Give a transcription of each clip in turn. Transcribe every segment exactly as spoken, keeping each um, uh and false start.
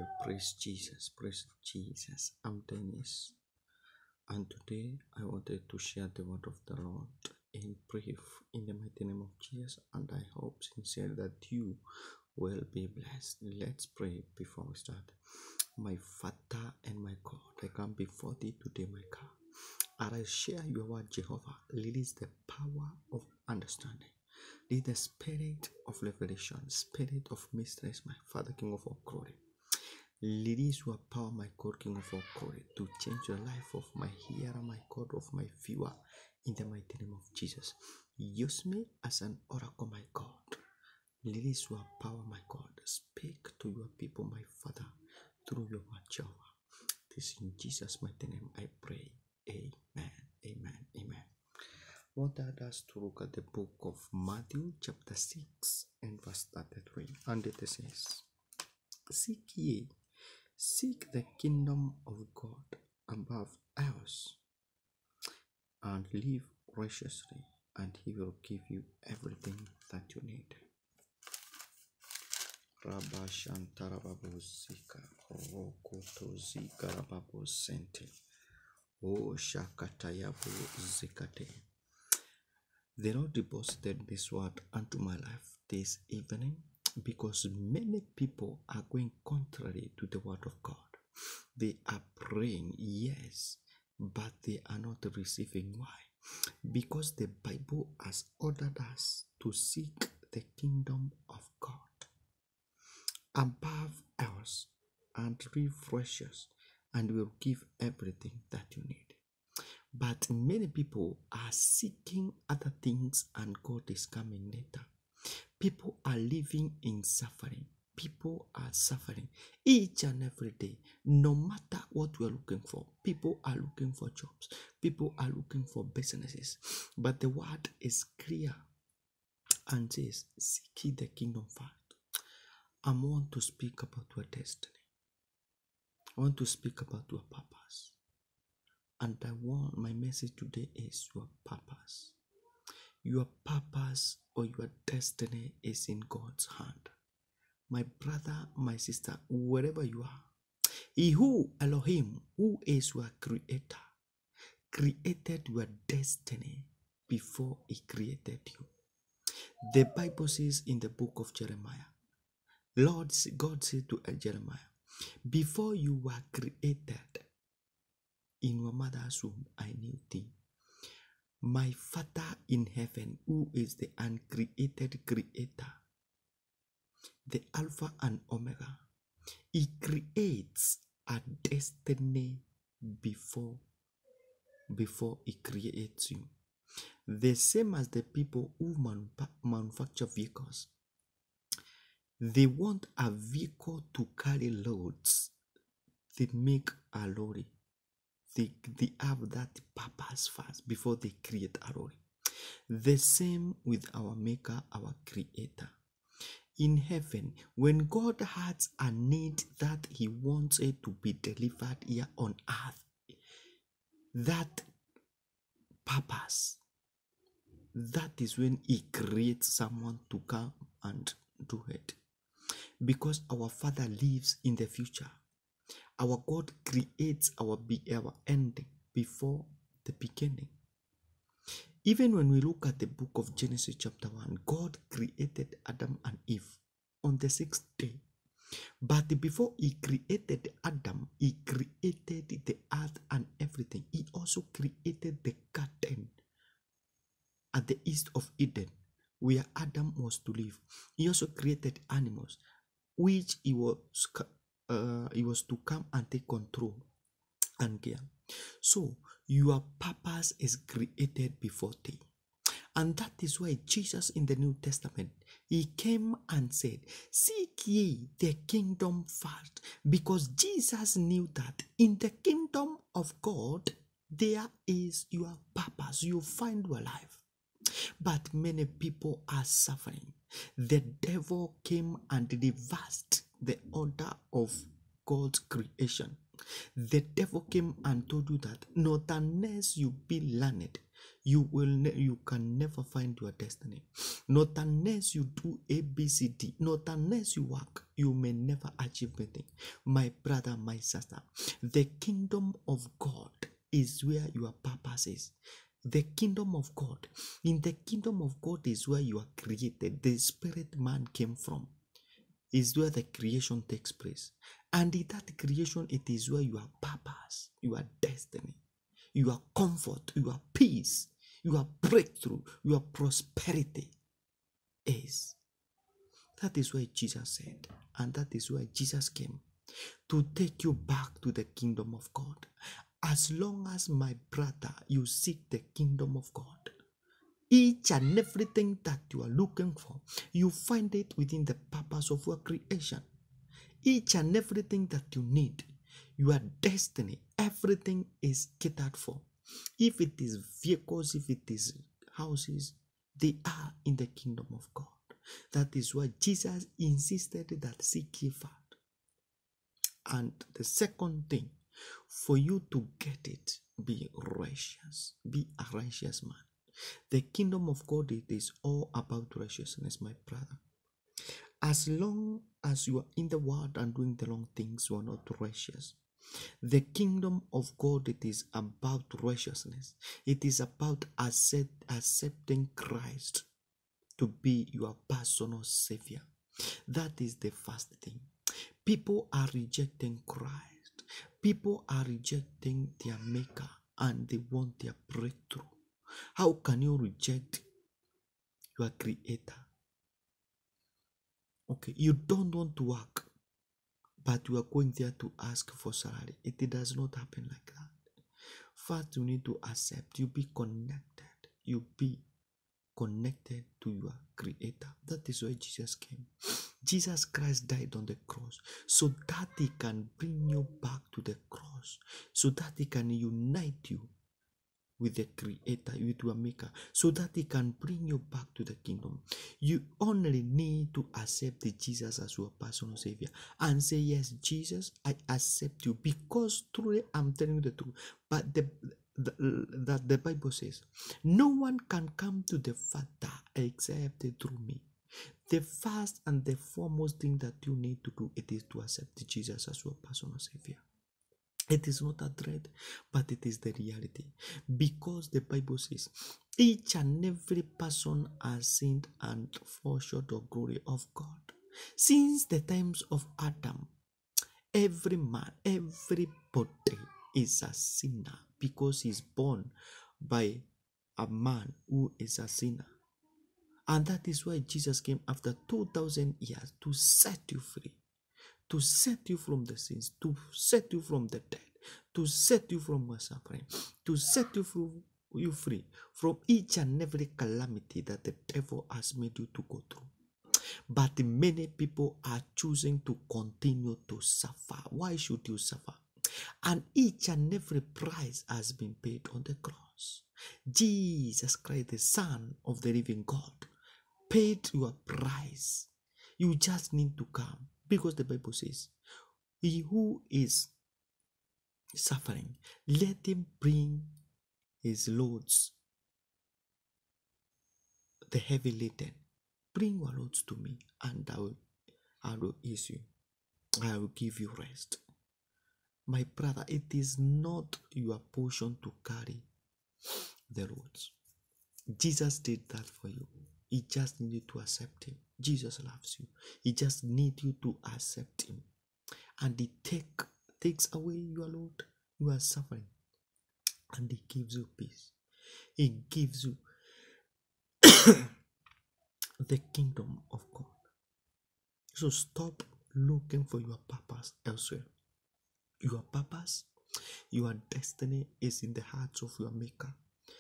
Praise Jesus, praise Jesus. I'm Dennis, and today I wanted to share the word of the Lord in brief in the mighty name of Jesus, and I hope sincerely that you will be blessed. Let's pray before we start. My Father and my God, I come before thee today, my God, and I share your word, Jehovah. Release the power of understanding. Lead the spirit of revelation, spirit of mysteries, my Father, King of all glory. Release your power, my God, King of all glory, to change the life of my hearer, my God, of my viewer, in the mighty name of Jesus. Use me as an oracle, my God. Release your power, my God. Speak to your people, my Father, through your word, Jehovah. This in Jesus' mighty name I pray. Amen. Amen. Amen. I want us to look at the book of Matthew, chapter six, and verse thirty-three. And it says, Seek ye, seek the kingdom of God above else, and live righteously, and he will give you everything that you need. Rabashantarababo Zika, Rokoto Zika Rababo Sente, O Shakatayabu Zikate. The Lord deposited this word unto my life this evening because many people are going contrary to the word of God. They are praying, yes, but they are not receiving. Why? Because the Bible has ordered us to seek the kingdom of God above else, and live righteous, and will give everything that you need. But many people are seeking other things, and God is coming later. People are living in suffering. People are suffering each and every day. No matter what we are looking for, people are looking for jobs. People are looking for businesses. But the word is clear and says, seek ye the kingdom first. I want to speak about your destiny. I want to speak about your purpose. And I want, my message today is your purpose. Your purpose or your destiny is in God's hand. My brother, my sister, wherever you are, He who, Elohim, who is your creator, created your destiny before He created you. The Bible says in the book of Jeremiah, Lord, God said to Jeremiah, before you were created in your mother's womb, I knew thee. My Father in heaven, who is the uncreated creator, the Alpha and Omega, He creates a destiny before, before He creates you. The same as the people who manufacture vehicles. They want a vehicle to carry loads. They make a lorry. They, they have that purpose first before they create a lorry. The same with our Maker, our Creator. In heaven, when God has a need that He wants it to be delivered here on earth, that purpose, that is when He creates someone to come and do it. Because our Father lives in the future. Our God creates our, be, our ending before the beginning. Even when we look at the book of Genesis chapter one, God created Adam and Eve on the sixth day. But before He created Adam, He created the earth and everything. He also created the garden at the east of Eden, where Adam was to live. He also created animals, which he was uh, he was to come and take control and care. So your purpose is created before thee. And that is why Jesus in the New Testament, He came and said, seek ye the kingdom first. Because Jesus knew that in the kingdom of God, there is your purpose. You find your life. But many people are suffering. The devil came and reversed the order of God's creation. The devil came and told you that not unless you be learned, you will ne- you can never find your destiny. Not unless you do A B C D, not unless you work, you may never achieve anything. My brother, my sister, the kingdom of God is where your purpose is. The kingdom of God. In the kingdom of God is where you are created. The spirit man came from. Is where the creation takes place. And in that creation, it is where your purpose, your destiny, your comfort, your peace, your breakthrough, your prosperity is. That is why Jesus said, and that is why Jesus came, to take you back to the kingdom of God. As long as, my brother, you seek the kingdom of God, each and everything that you are looking for, you find it within the purpose of your creation. Each and everything that you need, your destiny, everything is catered for. If it is vehicles, if it is houses, they are in the kingdom of God. That is why Jesus insisted that seek ye first. And the second thing, for you to get it, be righteous. Be a righteous man. The kingdom of God, it is all about righteousness, my brother. As long as you are in the world and doing the wrong things, you are not righteous. The kingdom of God, it is about righteousness. It is about accept, accepting Christ to be your personal savior. That is the first thing. People are rejecting Christ. People are rejecting their maker and they want their breakthrough. How can you reject your creator? Okay, you don't want to work, but you are going there to ask for salary. It, it does not happen like that. First, you need to accept. You be connected. You be connected to your creator. That is why Jesus came. Jesus Christ died on the cross so that he can bring you back to the cross, so that he can unite you with the creator, with your maker, so that he can bring you back to the kingdom. You only need to accept Jesus as your personal savior and say, yes, Jesus, I accept you, because truly I'm telling you the truth. But the, the that the Bible says, no one can come to the Father except through me. The first and the foremost thing that you need to do, it is to accept Jesus as your personal savior. It is not a threat, but it is the reality. Because the Bible says, each and every person has sinned and fall short of glory of God. Since the times of Adam, every man, everybody is a sinner, because he's born by a man who is a sinner. And that is why Jesus came after two thousand years to set you free, to set you from the sins, to set you from the death, to set you from your suffering, to set you free, you free from each and every calamity that the devil has made you to go through. But many people are choosing to continue to suffer. Why should you suffer? And each and every price has been paid on the cross. Jesus Christ, the Son of the living God, paid your price. You just need to come, because the Bible says, he who is suffering, let him bring his loads, the heavy laden. Bring your loads to me, and I will, I will ease you. I will give you rest. My brother, it is not your portion to carry the loads. Jesus did that for you. He just needed to accept him. Jesus loves you. He just needs you to accept him. And he take, takes away your load, your suffering. And he gives you peace. He gives you the kingdom of God. So stop looking for your purpose elsewhere. Your purpose, your destiny is in the hearts of your maker.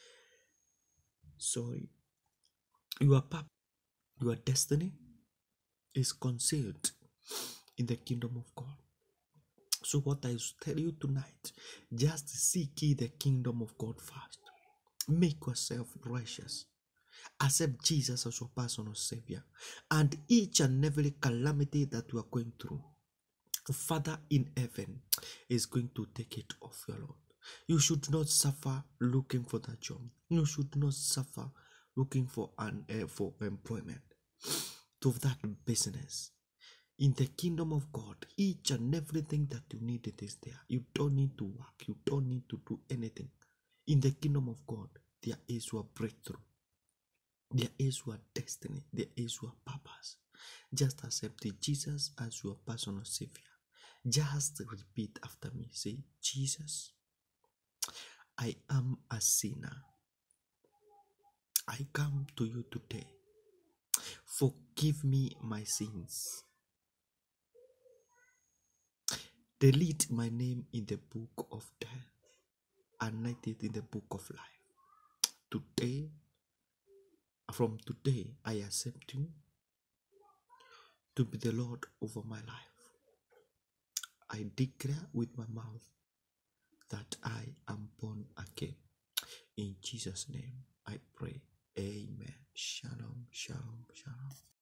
Sorry. Your purpose, your destiny is concealed in the kingdom of God. So what I tell you tonight, just seek ye the kingdom of God first. Make yourself righteous. Accept Jesus as your personal savior. And each and every calamity that you are going through, Father in heaven is going to take it off your Lord. You should not suffer looking for that job. You should not suffer looking for an uh, for employment, to that business. In the kingdom of God, each and everything that you need, it is there. You don't need to work. You don't need to do anything. In the kingdom of God, there is your breakthrough. There is your destiny. There is your purpose. Just accept Jesus as your personal Savior. Just repeat after me. Say, Jesus, I am a sinner. I come to you today. Forgive me my sins. Delete my name in the book of death and write it in the book of life. Today, from today, I accept you to be the Lord over my life. I declare with my mouth that I am born again. In Jesus' name, I pray. Amen. Shalom, shalom, shalom.